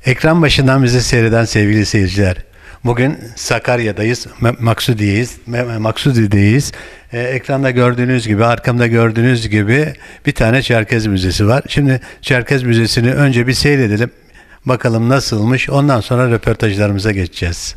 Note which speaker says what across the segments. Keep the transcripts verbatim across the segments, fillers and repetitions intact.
Speaker 1: Ekran başından bizi seyreden sevgili seyirciler. Bugün Sakarya'dayız, Maksudiye'yiz, Maksudi'deyiz. Ee, ekranda gördüğünüz gibi, arkamda gördüğünüz gibi bir tane Çerkez Müzesi var. Şimdi Çerkez Müzesi'ni önce bir seyredelim. Bakalım nasılmış, ondan sonra röportajlarımıza geçeceğiz.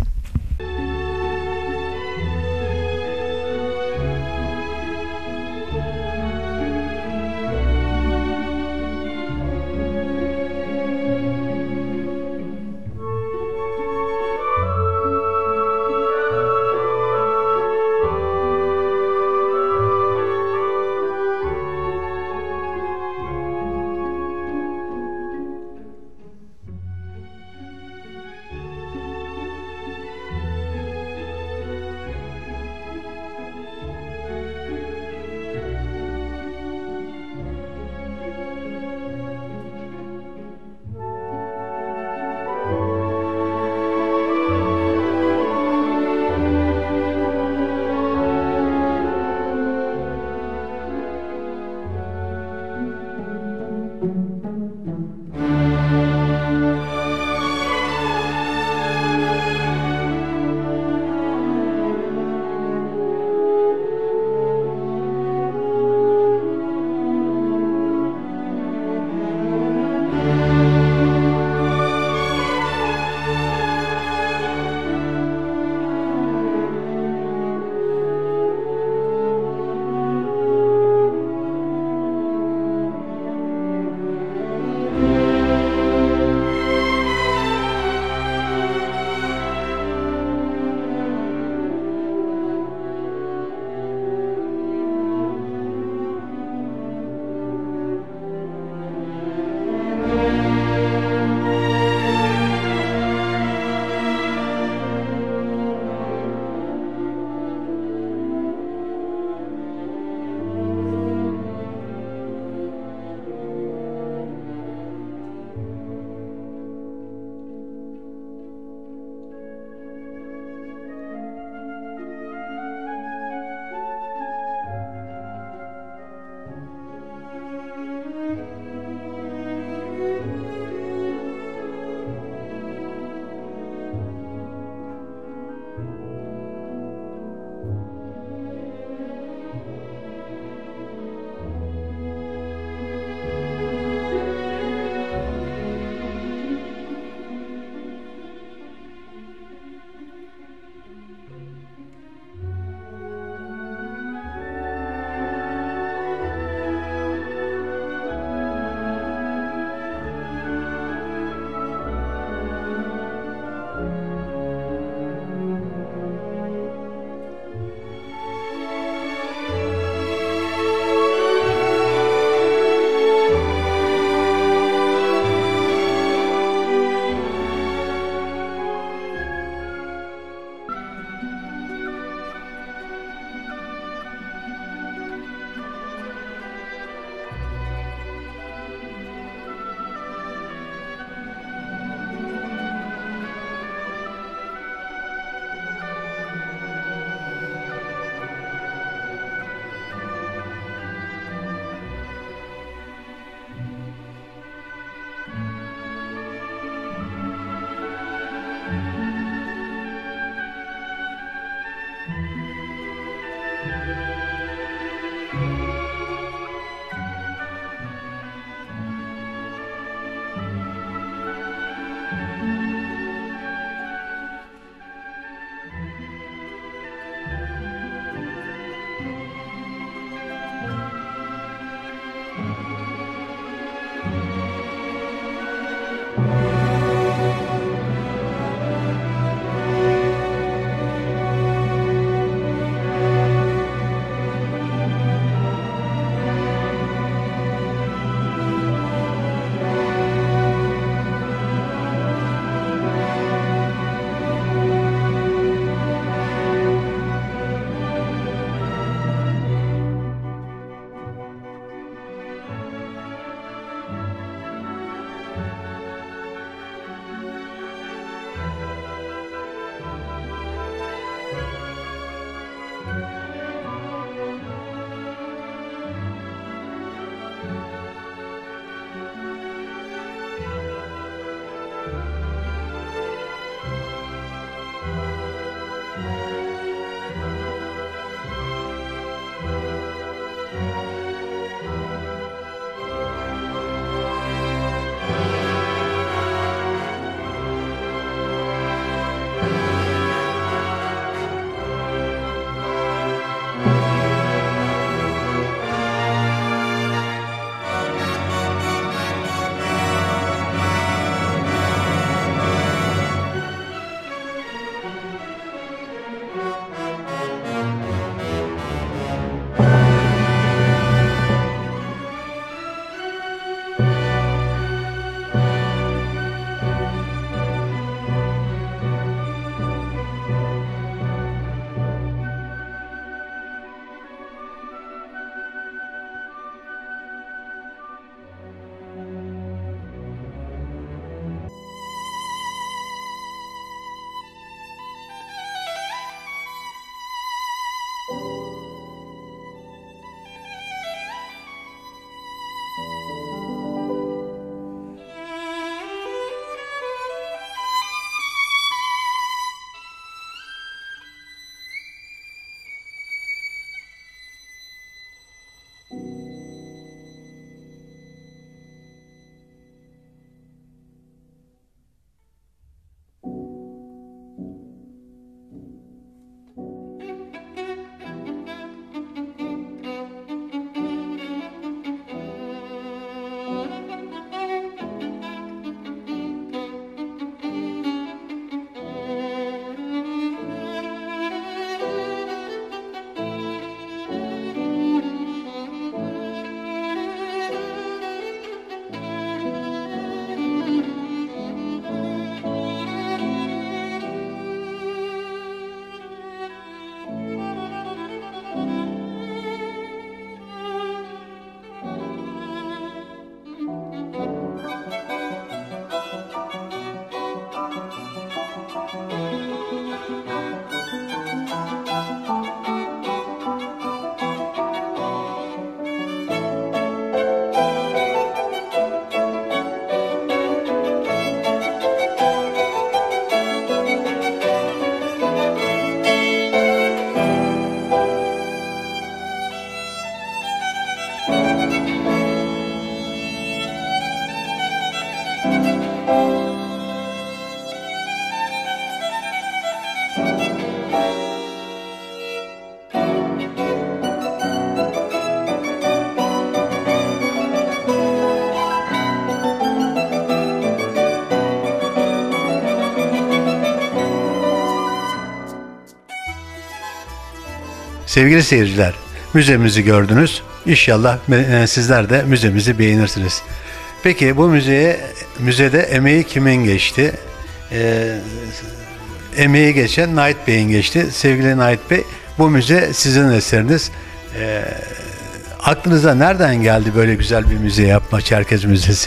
Speaker 1: Sevgili seyirciler, müzemizi gördünüz. İnşallah e, sizler de müzemizi beğenirsiniz. Peki bu müzeye, müzede emeği kimin geçti? E, emeği geçen Nait Bey'in geçti. Sevgili Nait Bey, bu müze sizin eseriniz. E, aklınıza nereden geldi böyle güzel bir müze yapma, Çerkez Müzesi?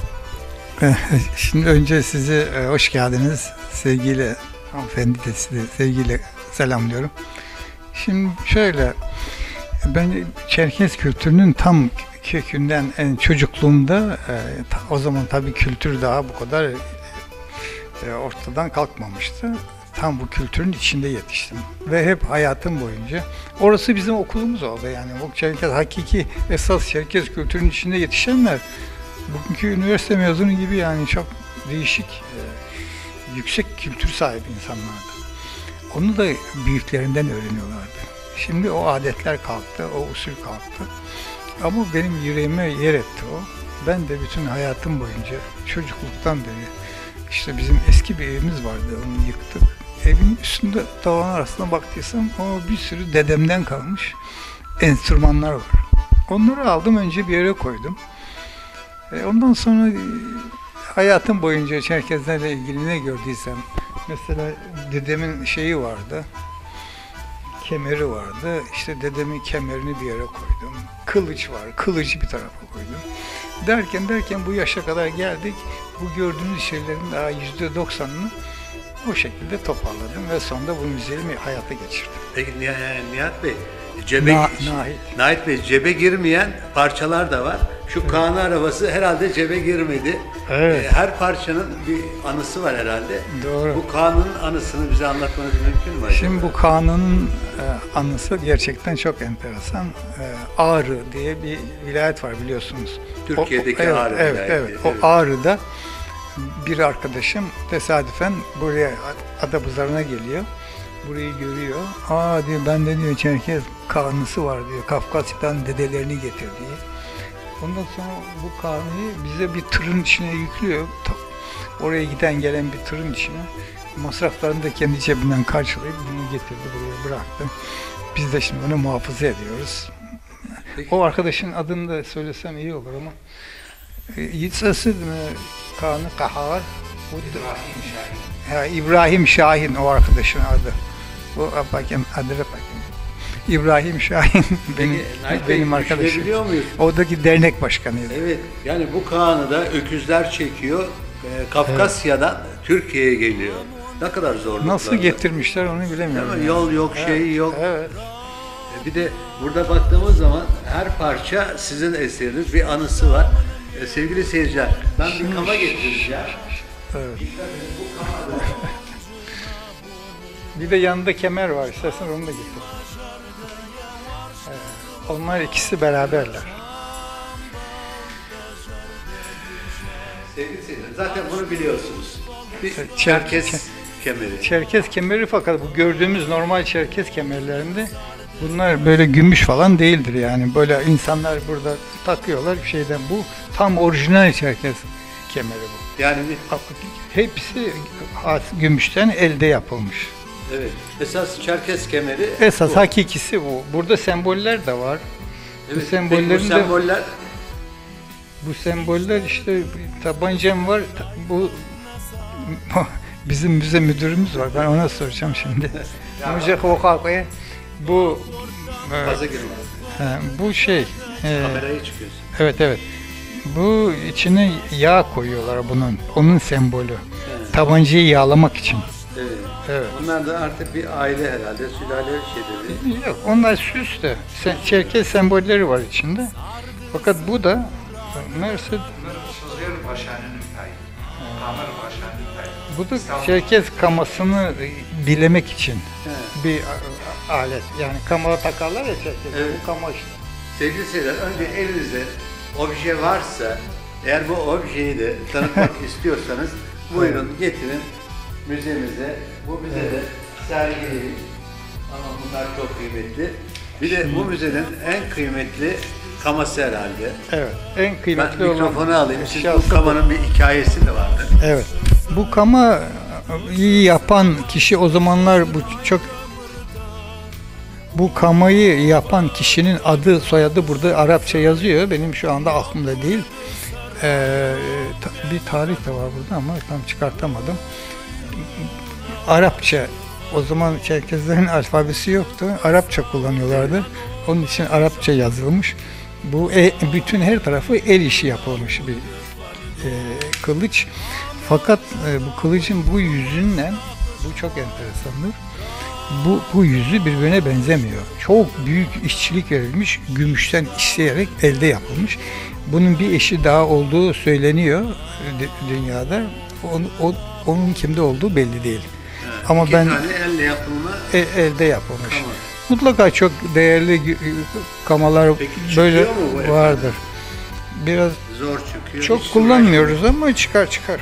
Speaker 2: Şimdi önce size hoş geldiniz. Sevgiyle hanımefendi de size sevgiyle selamlıyorum. Şimdi şöyle, ben Çerkez kültürünün tam kökünden, en çocukluğumda e, ta, o zaman tabii kültür daha bu kadar e, ortadan kalkmamıştı. Tam bu kültürün içinde yetiştim ve hep hayatım boyunca orası bizim okulumuz oldu. Yani o Çerkez, hakiki esas Çerkez kültürünün içinde yetişenler bugünkü üniversite mezunu gibi, yani çok değişik, e, yüksek kültür sahibi insanlardı. Onu da büyüklerinden öğreniyorlardı. Şimdi o adetler kalktı, o usul kalktı. Ama benim yüreğime yer etti o. Ben de bütün hayatım boyunca, çocukluktan beri, işte bizim eski bir evimiz vardı, onu yıktık. Evin üstünde tavan arasına baktıysam o bir sürü dedemden kalmış enstrümanlar var. Onları aldım, önce bir yere koydum. E ondan sonra hayatım boyunca Çerkezlerle ilgili ne gördüysem, mesela dedemin şeyi vardı, kemeri vardı. İşte dedemin kemerini bir yere koydum. Kılıç var, kılıcı bir tarafa koydum. Derken derken bu yaşa kadar geldik. Bu gördüğünüz şeylerin daha yüzde doksanını o şekilde toparladım ve sonunda bu müzeyi hayata geçirdim.
Speaker 1: Peki Nihat Bey, cebe,
Speaker 2: Na, Nahit.
Speaker 1: Nahit Bey, cebe girmeyen parçalar da var. Şu evet. Kaan arabası herhalde cebe girmedi.
Speaker 2: Evet.
Speaker 1: Ee, her parçanın bir anısı var herhalde.
Speaker 2: Doğru.
Speaker 1: Bu Kaan'ın anısını bize anlatmanız mümkün mü acaba?
Speaker 2: Şimdi bu Kaan'ın e, anısı gerçekten çok enteresan. E, Ağrı diye bir vilayet var, biliyorsunuz.
Speaker 1: Türkiye'deki
Speaker 2: o, o, evet,
Speaker 1: Ağrı
Speaker 2: evet,
Speaker 1: vilayeti.
Speaker 2: Evet,
Speaker 1: evet.
Speaker 2: o Ağrı'da bir arkadaşım tesadüfen buraya, Adapazarı'na geliyor. Burayı görüyor. Aa diyor, ben de diyor Çerkez Kaan'ısı var diyor. Kafkasya'dan dedelerini getirdiği. Ondan sonra bu Kaan'ı bize bir tırın içine yüklüyor. Oraya giden gelen bir tırın içine. Masraflarını da kendi cebinden karşılayıp bunu getirdi, buraya bıraktı. Biz de şimdi onu muhafaza ediyoruz. Peki. O arkadaşın adını da söylesem iyi olur ama Yitzhası Kaan'ı Kahar. İbrahim Şahin. Ha, İbrahim Şahin o arkadaşın adı. Bu bakayım adını bakayım. İbrahim Şahin benim
Speaker 1: Peki,
Speaker 2: benim arkadaşım.
Speaker 1: Biliyor muyuz?
Speaker 2: Oradaki dernek başkanıydı.
Speaker 1: Evet. Yani bu Kaan'ı da öküzler çekiyor. E, Kafkasya'dan evet. Türkiye'ye geliyor. Ne kadar zorluklar.
Speaker 2: Nasıl getirmişler onu bilemiyorum.
Speaker 1: Yani. Yol yok,
Speaker 2: evet.
Speaker 1: şey yok.
Speaker 2: Evet.
Speaker 1: E, bir de burada baktığımız zaman her parça sizin eseriniz, bir anısı var. E, sevgili seyirciler, ben Şimdi, bir kama getireceğim.
Speaker 2: Evet. Bir de yanında kemer var. İstersen onu da getir. Evet. Onlar ikisi beraberler.
Speaker 1: Sevgili seyirciler, zaten bunu biliyorsunuz. Bir Çerkez Çer kemeri.
Speaker 2: Çerkez kemeri, fakat bu gördüğümüz normal Çerkez kemerlerinde bunlar böyle gümüş falan değildir yani. Böyle insanlar burada takıyorlar bir şeyden. Bu tam orijinal Çerkez kemeri bu.
Speaker 1: Yani
Speaker 2: hepsi gümüşten elde yapılmış.
Speaker 1: Evet. Esas Çerkez kemeri.
Speaker 2: Esas
Speaker 1: bu.
Speaker 2: Hakikisi bu. Burada semboller de var.
Speaker 1: Evet.
Speaker 2: Bu sembollerin
Speaker 1: bu semboller
Speaker 2: de, bu semboller işte tabancam var. Bu bizim müze müdürümüz var. Ben ona soracağım şimdi. Bu e, bu şey. E,
Speaker 1: Kamerayı çıkıyorsun.
Speaker 2: Evet evet. Bu içine yağ koyuyorlar bunun. Onun sembolü. Evet. Tabancayı yağlamak için.
Speaker 1: Evet.
Speaker 2: Evet.
Speaker 1: Onlar da artık bir aile herhalde, sülale şeyleri.
Speaker 2: Yok, onlar süs de. Çerkez sembolleri var içinde. Fakat bu da Mersin. Bu da Çerkez kamasını bilemek için evet. bir alet. Yani kamera takarlar ya Çerkez'de. Evet. Bu kama işte.
Speaker 1: Sevgili seyirciler, önce elinizde obje varsa, eğer bu objeyi de tanıtmak istiyorsanız buyurun getirin müzemize. Bu müzede sergileyiz. Ama bunlar çok kıymetli. Bir de bu müzenin en kıymetli kaması herhalde.
Speaker 2: Evet. En kıymetli
Speaker 1: Ben
Speaker 2: olan
Speaker 1: mikrofonu alayım. Siz
Speaker 2: eşyası
Speaker 1: bu kamanın bir hikayesi de vardı.
Speaker 2: Evet. Bu kama iyi yapan kişi o zamanlar bu çok bu kamayı yapan kişinin adı soyadı burada Arapça yazıyor. Benim şu anda aklımda değil. Ee, ta- bir tarih de var burada ama tam çıkartamadım. Arapça, o zaman Çerkezlerin alfabesi yoktu. Arapça kullanıyorlardı. Onun için Arapça yazılmış. Bu e, bütün her tarafı el işi yapılmış bir e, kılıç. Fakat e, bu kılıcın bu yüzünden, bu çok enteresandır. Bu, bu yüzü birbirine benzemiyor. Çok büyük işçilik verilmiş, gümüşten işleyerek elde yapılmış. Bunun bir eşi daha olduğu söyleniyor dü- dünyada. Onun, o, onun kimde olduğu belli değil.
Speaker 1: Evet,
Speaker 2: Ama
Speaker 1: iki
Speaker 2: ben
Speaker 1: tane elle yapılma.
Speaker 2: e, elde yapılmış.
Speaker 1: Tamam.
Speaker 2: Mutlaka çok değerli gü- kamalar
Speaker 1: Peki çıkıyor
Speaker 2: böyle
Speaker 1: mu bu efendim?
Speaker 2: vardır. Biraz
Speaker 1: Zor çıkıyor.
Speaker 2: çok
Speaker 1: Hiç
Speaker 2: kullanmıyoruz ama çıkar çıkar.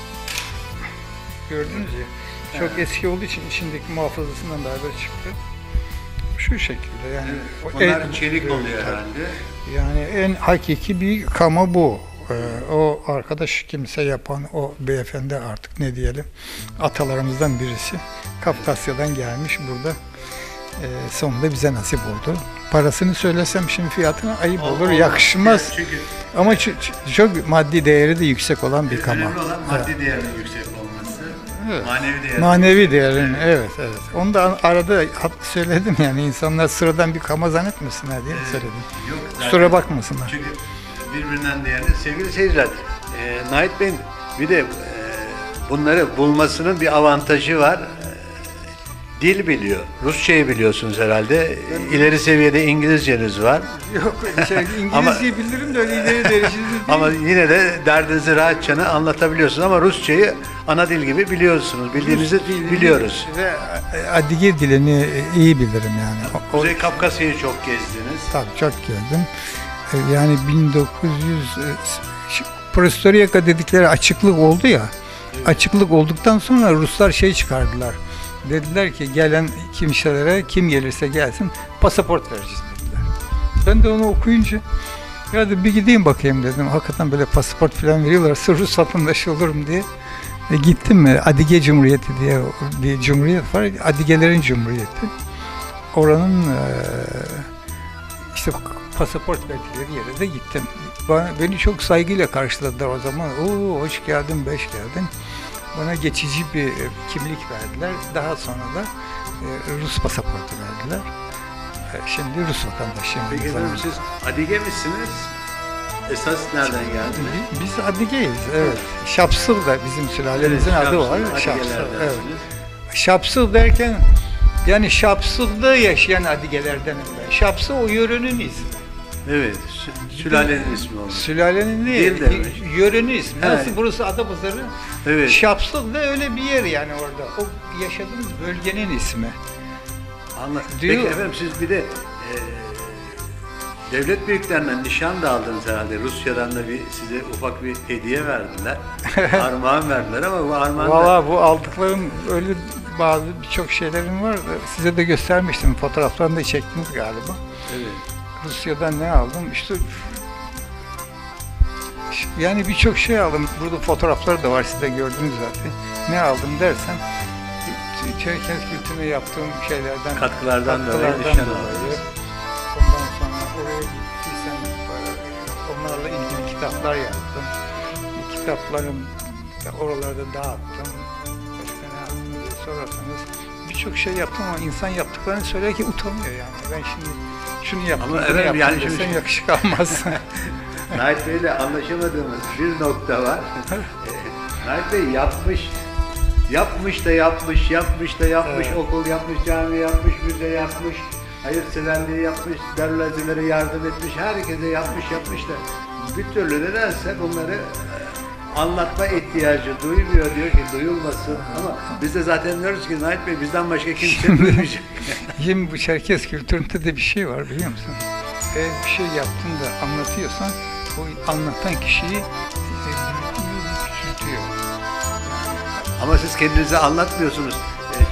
Speaker 2: Gördünüz ya. Çok eski olduğu için içindeki muhafazasından beraber çıktı. Şu şekilde yani. o
Speaker 1: Bunlar
Speaker 2: el-
Speaker 1: çelik oluyor
Speaker 2: tabii.
Speaker 1: herhalde.
Speaker 2: Yani en hakiki bir kama bu. Ee, o arkadaş kimse yapan o beyefendi artık ne diyelim atalarımızdan birisi. Kafkasya'dan gelmiş burada. Ee, sonunda bize nasip oldu. Parasını söylesem şimdi fiyatına ayıp olur,
Speaker 1: O- o-
Speaker 2: yakışmaz.
Speaker 1: Çünkü
Speaker 2: Ama ç- ç- çok maddi değeri de yüksek olan bir kama.
Speaker 1: önemli olan maddi
Speaker 2: Evet.
Speaker 1: değerinin yüksek olması.
Speaker 2: Evet.
Speaker 1: Manevi değer.
Speaker 2: Manevi değerin, evet evet. Onu da arada hat- söyledim yani insanlar sıradan bir kama zannetmesinler diye söyledim.
Speaker 1: Yok, zaten-
Speaker 2: Kusura bakmasınlar.
Speaker 1: Çünkü birbirinden değerli. Sevgili seyirciler, e, Nait Bey'in bir de e, bunları bulmasının bir avantajı var. E, dil biliyor. Rusçayı biliyorsunuz herhalde. İleri seviyede İngilizceniz var.
Speaker 2: Yok, şey, İngilizceyi
Speaker 1: Ama-
Speaker 2: bilirim de öyle ileri derecede değil.
Speaker 1: Ama yine de derdinizi rahatça anlatabiliyorsunuz ama Rusçayı ana dil gibi biliyorsunuz. Bildiğinizi
Speaker 2: Dilini
Speaker 1: biliyoruz.
Speaker 2: Ve Adige dilini iyi bilirim yani. O, o-
Speaker 1: Kuzey Kafkasya'yı çok gezdiniz.
Speaker 2: tabii çok geldim. E, Yani bin dokuz yüz e, şu Perestroika dedikleri açıklık oldu ya. Açıklık olduktan sonra Ruslar şey çıkardılar. Dediler ki gelen kimselere kim gelirse gelsin pasaport vereceğiz dediler. Ben de onu okuyunca ya da bir gideyim bakayım dedim. Hakikaten böyle pasaport falan veriyorlarsa Rus vatandaşı olurum diye. E, gittim mi? Adige Cumhuriyeti diye bir cumhuriyet var. Adigelerin Cumhuriyeti. Oranın e, işte pasaport verdikleri yere de gittim. Bana, beni çok saygıyla karşıladılar o zaman. Oo hoş geldin, beş geldin. Bana geçici bir e, kimlik verdiler. Daha sonra da e, Rus pasaportu verdiler. E, şimdi Rus vatandaşıyım.
Speaker 1: Peki
Speaker 2: aynı
Speaker 1: efendim
Speaker 2: zamanda.
Speaker 1: siz Adige misiniz? Esas nereden geldiniz?
Speaker 2: Biz Adige'yiz, evet. Şapsıl da bizim sülalemizin
Speaker 1: Evet,
Speaker 2: adı var.
Speaker 1: Şapsıl,
Speaker 2: Şapsıl,
Speaker 1: Adigelerdensiniz.
Speaker 2: evet. Şapsıl derken yani Şapsıl'da yaşayan Adigelerdenim ben. Şapsıl o yörenin ismi.
Speaker 1: Evet, sü- sülalenin ismi olmuş.
Speaker 2: Sülalenin değil,
Speaker 1: Değil de mi?
Speaker 2: yörenin ismi. Nasıl
Speaker 1: Evet.
Speaker 2: burası Adapazarı?
Speaker 1: Evet.
Speaker 2: Şapsıl da öyle bir yer yani orada. O yaşadığımız bölgenin ismi.
Speaker 1: Anla-
Speaker 2: Diyor-
Speaker 1: Peki efendim siz bir de e, devlet büyüklerinden nişan da aldınız herhalde. Rusya'dan da bir size ufak bir hediye verdiler. Armağan verdiler ama bu armağan da
Speaker 2: Valla bu aldıklarım öyle bazı birçok şeylerim var. Size de göstermiştim. Fotoğraflarını da çektiniz galiba.
Speaker 1: evet.
Speaker 2: Rusya'dan ne aldım? İşte yani birçok şey aldım. Burada fotoğrafları da var, siz de gördünüz zaten. Ne aldım dersen Çerkez kültürüne yaptığım şeylerden,
Speaker 1: Katkılardan dolayı
Speaker 2: katkılardan
Speaker 1: nişan
Speaker 2: dolayı.
Speaker 1: aldınız.
Speaker 2: Ondan sonra oraya gittiysem onlarla ilgili kitaplar yaptım. Kitaplarım oralarda dağıttım. Başka ne yaptım diye sorarsanız birçok şey yaptım ama insan yaptıklarını söylerken utanıyor yani. Ben şimdi şunu yaptım,
Speaker 1: Ama
Speaker 2: bunu
Speaker 1: efendim
Speaker 2: yaptım
Speaker 1: yani
Speaker 2: desem
Speaker 1: şimdi-
Speaker 2: yakışık almaz.
Speaker 1: Nait Bey'le anlaşamadığımız bir nokta var. E, Nait Bey yapmış, yapmış da yapmış, yapmış da yapmış,
Speaker 2: Evet.
Speaker 1: okul yapmış, cami yapmış, müze yapmış, hayırseverliği yapmış, darülazilere yardım etmiş, herkese yapmış, yapmış da bir türlü nedense bunları e, anlatma ihtiyacı duymuyor, diyor ki duyulmasın ama biz de zaten diyoruz ki Nait Bey bizden başka kimse duymayacak.
Speaker 2: Şimdi bu Çerkez kültüründe de bir şey var biliyor musun? Eğer bir şey yaptın da anlatıyorsan o anlatan kişiyi büyütüyor, küçültüyor.
Speaker 1: Ama siz kendinize anlatmıyorsunuz. E,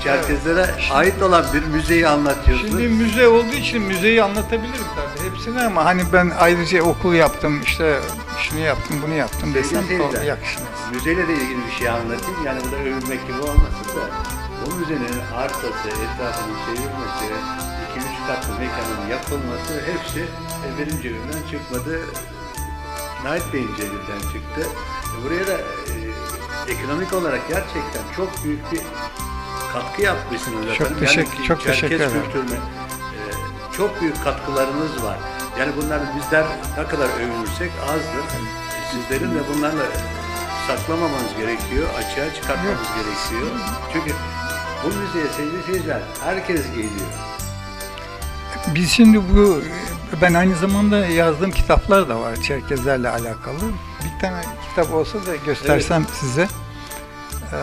Speaker 1: Çerkezlere ait olan bir müzeyi anlatıyorsunuz.
Speaker 2: Şimdi müze olduğu için müzeyi anlatabilirim tabii hepsini, ama hani ben ayrıca okul yaptım, işte şunu yaptım, bunu yaptım desem
Speaker 1: Sevgili
Speaker 2: yakışmaz.
Speaker 1: müzeyle de ilgili bir şey anlatayım. Yani burada övünmek gibi olmasın da. Bu müzenin arsası, etrafının çevrilmesi, iki üç katlı mekanın yapılması hepsi e, benim cebimden çıkmadı. Nait Bey'in cebinden çıktı. E, buraya da e, ekonomik olarak gerçekten çok büyük bir katkı yapmışsınız
Speaker 2: Çok
Speaker 1: efendim.
Speaker 2: teşekkür-
Speaker 1: yani,
Speaker 2: çok teşekkür
Speaker 1: Çerkez
Speaker 2: ederim.
Speaker 1: kültürüne e, çok büyük katkılarınız var. Yani bunlar bizler ne kadar övünürsek azdır. E, sizlerin de bunlarla saklamamanız gerekiyor, açığa çıkartmamız gerekiyor. Çünkü bu müzeye sevgili seyirciler herkes geliyor.
Speaker 2: Biz şimdi bu, ben aynı zamanda yazdığım kitaplar da var Çerkezlerle alakalı. Bir tane kitap olsa da göstersem size. Ee,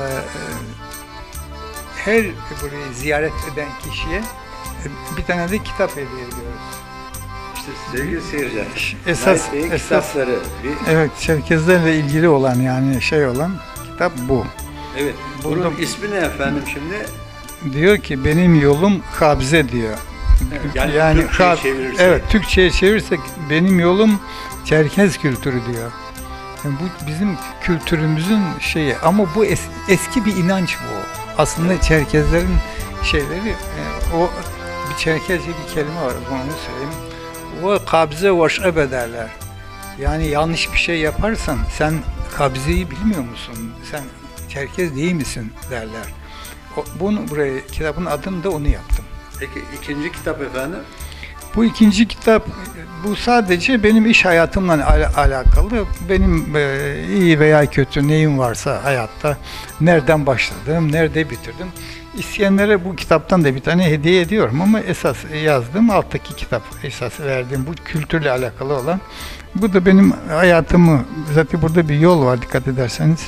Speaker 2: her burayı ziyaret eden kişiye bir tane de kitap hediye ediyoruz.
Speaker 1: İşte sevgili seyirciler,
Speaker 2: Esas-
Speaker 1: Nait Bey'in
Speaker 2: esas-
Speaker 1: kitapları. Bir,
Speaker 2: Evet, Çerkezlerle ilgili olan, yani şey olan kitap bu.
Speaker 1: evet, bunun
Speaker 2: Burada-
Speaker 1: ismi ne efendim şimdi?
Speaker 2: Diyor ki benim yolum Kabze diyor.
Speaker 1: Yani Türkçe'ye
Speaker 2: Kab-
Speaker 1: çevirirsek.
Speaker 2: Evet, Türkçe'ye çevirirsek benim yolum Çerkez kültürü diyor. Yani bu bizim kültürümüzün şeyi, ama bu es- eski bir inanç bu. Aslında Çerkezlerin şeyleri, e, o bir Çerkezce bir kelime var, onu söyleyeyim. O kabze veş'ebe derler. Yani yanlış bir şey yaparsan sen kabzeyi bilmiyor musun? Sen Çerkez değil misin derler. O, bunu buraya, kitabın adını da onu yaptım.
Speaker 1: Peki ikinci kitap efendim?
Speaker 2: Bu ikinci kitap, bu sadece benim iş hayatımla al- alakalı. Benim e, iyi veya kötü neyim varsa hayatta, nereden başladım, nerede bitirdim. İsteyenlere bu kitaptan da bir tane hediye ediyorum, ama esas yazdığım alttaki kitap, esas verdiğim bu kültürle alakalı olan. Bu da benim hayatımı, zaten burada bir yol var dikkat ederseniz.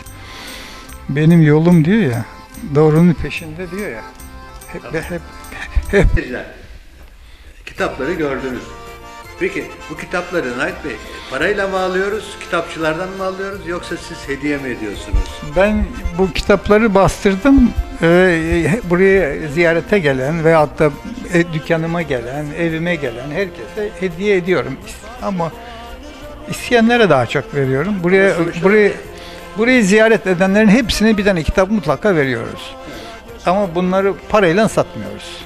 Speaker 2: Benim yolum diyor ya, doğrunun peşinde diyor ya. Hep hep hep
Speaker 1: Seyirciler, kitapları gördünüz. Peki bu kitapları Nait Bey parayla mı alıyoruz, kitapçılardan mı alıyoruz, yoksa siz hediye mi ediyorsunuz?
Speaker 2: Ben bu kitapları bastırdım. Ee, buraya ziyarete gelen veyahut da e, dükkanıma gelen, evime gelen herkese hediye ediyorum. Ama isteyenlere daha çok veriyorum. Buraya
Speaker 1: Ama sonuçta-
Speaker 2: burayı burayı ziyaret edenlerin hepsine bir tane kitap mutlaka veriyoruz. Ama bunları parayla satmıyoruz.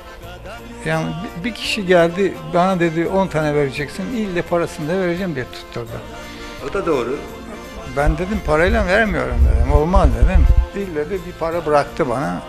Speaker 2: Yani bir- bir kişi geldi bana dedi on tane vereceksin, ille parasını da vereceğim diye tutturdu.
Speaker 1: O da doğru.
Speaker 2: Ben dedim parayla vermiyorum dedim. Olmaz dedim. İlle de bir para bıraktı bana.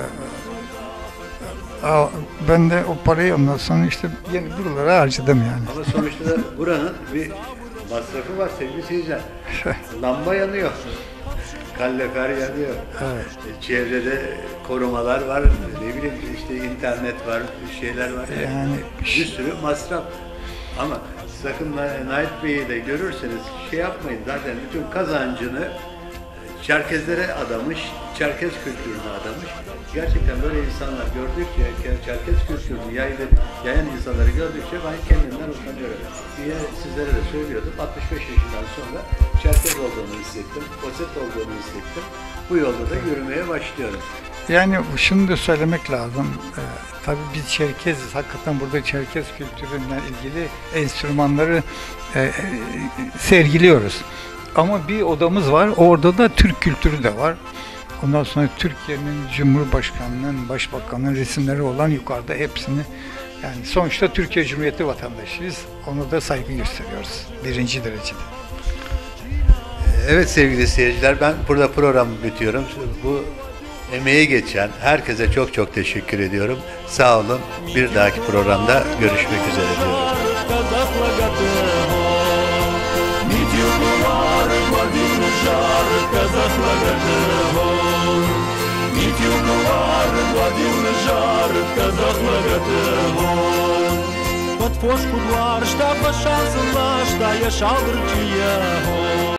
Speaker 2: Ee, al- ben de o parayı ondan sonra işte yeni buralara harcadım yani.
Speaker 1: Ama sonuçta da buranın bir masrafı var sevgili seyirciler. Lamba yanıyor. Kalorifer yanıyor.
Speaker 2: Evet.
Speaker 1: E, Çevrede korumalar var. Ne bileyim işte internet var, şeyler var.
Speaker 2: Yani
Speaker 1: bir sürü masraf. Ama sakın Na- Nait Bey'i de görürseniz şey yapmayın. Zaten bütün kazancını Çerkezlere adamış, Çerkez kültürüne adamış. Gerçekten böyle insanlar gördükçe, Çerkez kültürünü yaylı, yayan insanları gördükçe ben kendimden utanıyorum. Diye sizlere de söylüyordum. altmış beş yaşından sonra Çerkez olduğunu hissettim, Oset olduğunu hissettim. Bu yolda da yürümeye başlıyorum.
Speaker 2: Yani şunu da söylemek lazım. Ee, tabii biz Çerkeziz. Hakikaten burada Çerkez kültürüyle ilgili enstrümanları e, e, sergiliyoruz. Ama bir odamız var. Orada da Türk kültürü de var. Ondan sonra Türkiye'nin Cumhurbaşkanı'nın, Başbakanı'nın resimleri olan yukarıda hepsini, yani sonuçta Türkiye Cumhuriyeti vatandaşıyız. Onu da saygı gösteriyoruz. Birinci derecede.
Speaker 1: Evet sevgili seyirciler, ben burada programı bitiyorum. Bu emeği geçen herkese çok çok teşekkür ediyorum. Sağ olun. Bir dahaki programda görüşmek üzere diyorum.
Speaker 3: Под фошку двор, штаб шансın başta yaşaldır ki ya.